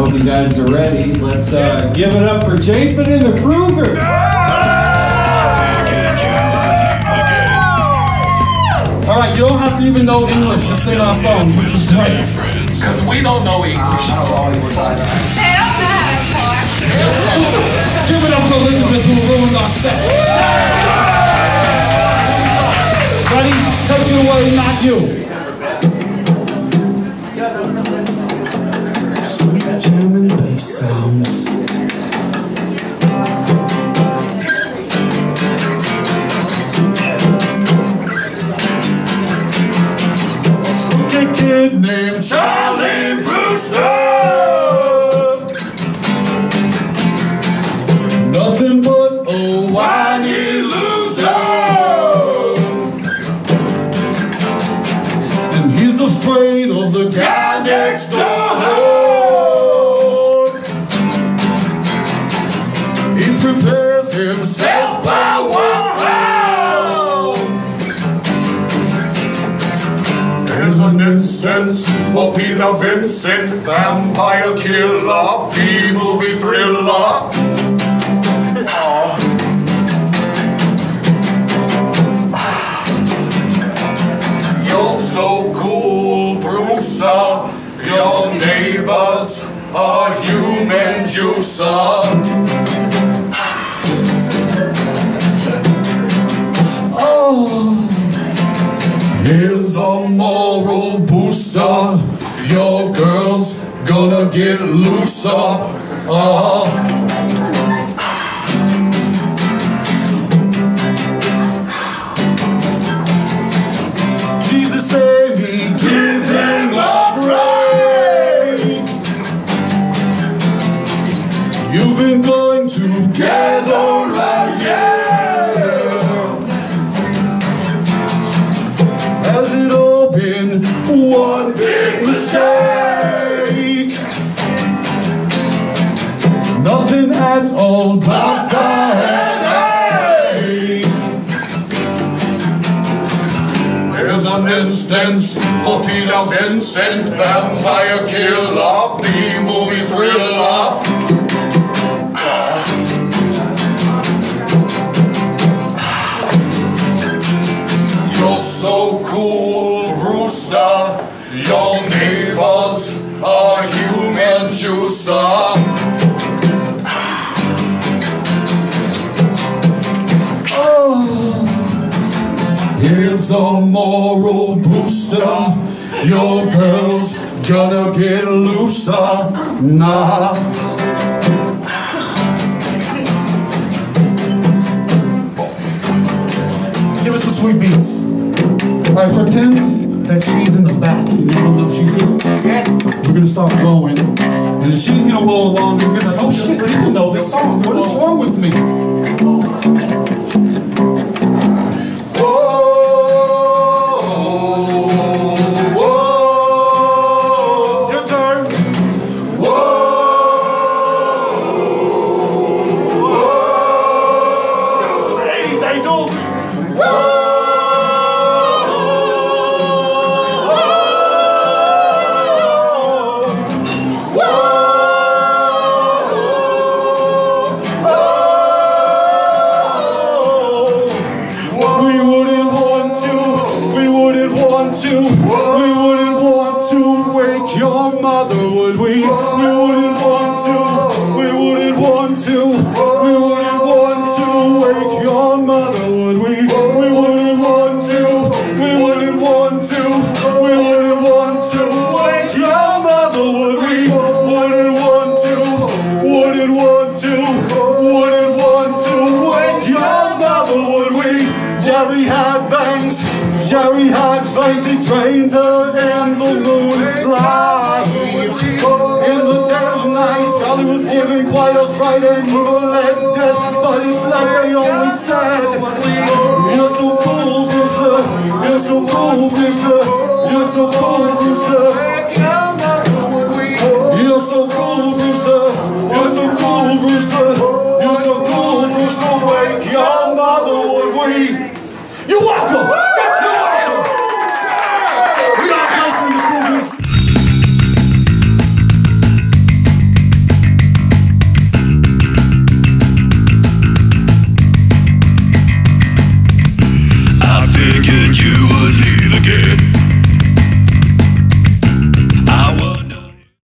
Well, you guys are ready. Let's give it up for Jason and the Kruegers. All right, you don't have to even know English to sing our songs, which is great. Because we don't know English. Give it up for Elizabeth who ruined our set. Ready? Take it away, not you. Sweet German bass sounds. A kid named Charlie Brewster. Nothing but a whiny loser. And he's afraid of the guy next door. He prepares himself by one. There's an instance for Peter Vincent, vampire killer, B-movie thriller. You're so cool, Brewster. Your neighbors are human juicer. Here's a moral booster. Your girl's gonna get looser. Jesus save me, give him a break. You've been going together a year. Has it all been one big mistake? Nothing at all but a headache. There's an instance for Peter Vincent, vampire killer, B-movie thriller. You're so cool, Brewster. Your neighbors are human juicer. Here's a moral booster. Your girl's gonna get looser. Nah. Give us the sweet beats. Alright, pretend that she's in the back. You know what she's in? We're gonna start going. And then she's gonna roll along. And we're gonna be like, oh shit, people know this song. What is wrong with me? We wouldn't want to wake your mother, would we? We wouldn't want to, we wouldn't want to, we wouldn't want to wake your mother, would we? We wouldn't want to, we wouldn't want to, we wouldn't want to wake your mother, would we? Wouldn't want to, wouldn't want to, wouldn't want to wake your mother, would we? Jerry had bangs. Jerry had fangs, he trained her in the moonlight. In the dead of night, Charlie was giving quite a fright, and evil legs dead, but it's like they always said. You're so cool, Brewster. You're so cool, Brewster. You're so cool, Brewster. You're so cool, Brewster. You're so cool, Brewster. You're so cool, Brewster. Wake your mother, would we? You're welcome. again.